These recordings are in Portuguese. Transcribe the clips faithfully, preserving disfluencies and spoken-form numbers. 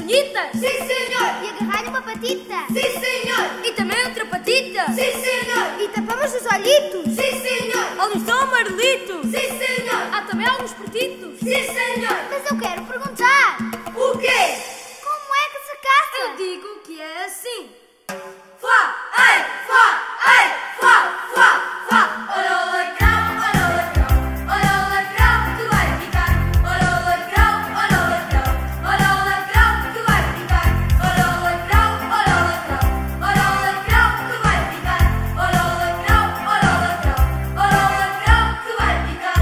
unhitas? Sim, senhor! E agarrar-lhe uma patita? Sim, senhor! E também outra patita? Sim, senhor! E tapamos os olhitos? Sim, senhor! Alguns são amarelitos? Sim, senhor! Há também alguns pretintos? Sim, senhor! Mas eu quero perguntar. O quê? Como é que se caça? Eu digo que é assim. Fá, ei, fá, ei, fá, fá, fá. Olha o lacrau, olha o lacrau, olha o lacrau que vai ficar. Olha o lacrau, olha o lacrau, olha o lacrau que vai ficar. Olha o lacrau, olha o lacrau, olha o lacrau que vai ficar. Olha o lacrau, olha o lacrau, olha o lacrau que vai ficar.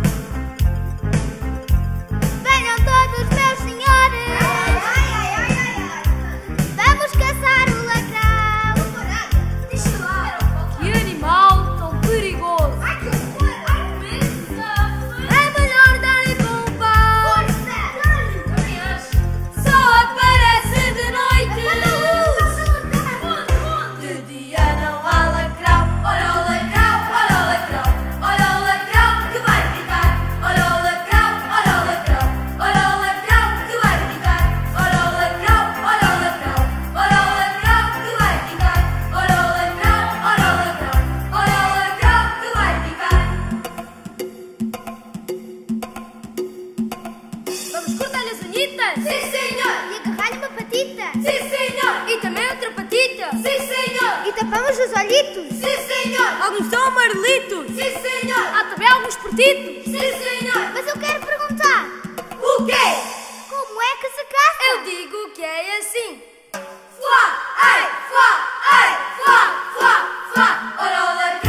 Venham todos, meus senhores. Ai, ai, ai, ai, ai. Vamos caçar o lacrau. Deixa lá. Que animal tão perigoso! Ai, que horror. Ai, pensa. É melhor darem com o pau! Força. Também acho. Só aparece de noite! De dia não há lacrau. Olha o lacrau, olha o lacrau, olha o lacrau que vai ficar. Olha o lacrau, olha o lacrau, olha o lacrau que vai ficar. Olha o lacrau, olha o lacrau, olha o lacrau que vai ficar. Olha o lacrau, olha o lacrau, olha o lacrau que vai ficar. Vamos cortar-lhe as unhitas? Sim, senhor! E agarrar-lhe uma patita? Sim, senhor! E também outra patita? Sim, senhor! E tapamos os olhitos? Sim, senhor! Alguns são amarelitos? Sim, senhor! Há também alguns pretintos? Sim, senhor! Mas eu quero perguntar. O quê? Como é que se caça? Eu digo que é assim. Flá, ei, flá, ei, flá, flá, flá. Olha o lacrau.